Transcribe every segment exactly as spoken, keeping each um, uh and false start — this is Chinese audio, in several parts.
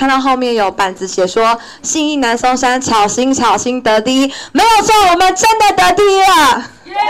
看到后面有板子写说信义南松山巧心巧心得第一，没有错，我们真的得第一了。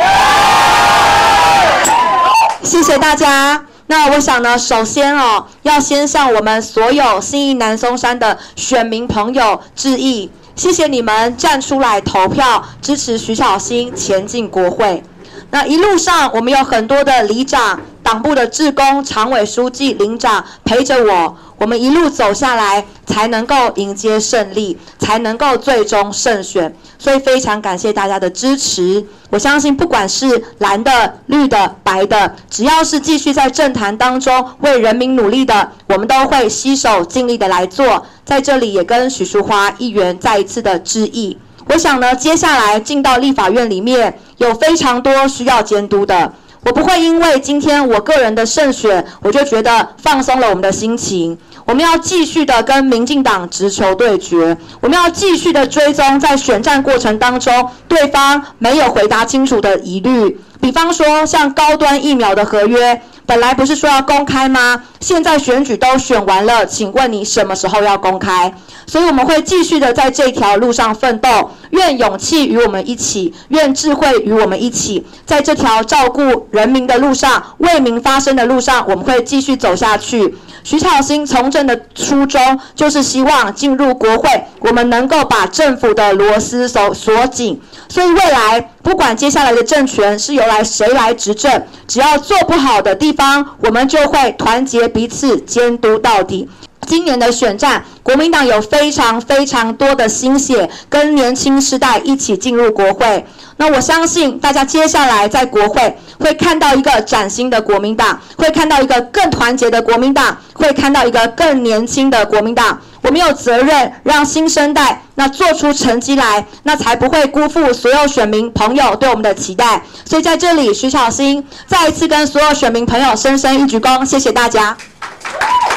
谢谢大家。那我想呢，首先哦，要先向我们所有信义南松山的选民朋友致意，谢谢你们站出来投票支持徐巧芯前进国会。那一路上，我们有很多的里长、党部的志工、常委书记、领长陪着我，我们一路走下来，才能够迎接胜利，才能够最终胜选。所以非常感谢大家的支持。我相信，不管是蓝的、绿的、白的，只要是继续在政坛当中为人民努力的，我们都会携手尽力的来做。在这里也跟许淑华议员再一次的致意。我想呢，接下来进到立法院里面，有非常多需要监督的。我不会因为今天我个人的胜选，我就觉得放松了我们的心情。我们要继续的跟民进党直球对决，我们要继续的追踪在选战过程当中对方没有回答清楚的疑虑。比方说像高端疫苗的合约，本来不是说要公开吗？现在选举都选完了，请问你什么时候要公开？所以我们会继续的在这条路上奋斗，愿勇气与我们一起，愿智慧与我们一起，在这条照顾人民的路上，为民发声的路上，我们会继续走下去。徐巧芯从政的初衷就是希望进入国会，我们能够把政府的螺丝锁锁紧。所以未来不管接下来的政权是由来谁来执政，只要做不好的地方，我们就会团结彼此，监督到底。今年的选战，国民党有非常非常多的心血跟年轻世代一起进入国会。那我相信大家接下来在国会会看到一个崭新的国民党，会看到一个更团结的国民党，会看到一个更年轻的国民党。我们有责任让新生代那做出成绩来，那才不会辜负所有选民朋友对我们的期待。所以在这里，徐巧芯再一次跟所有选民朋友深深一鞠躬，谢谢大家。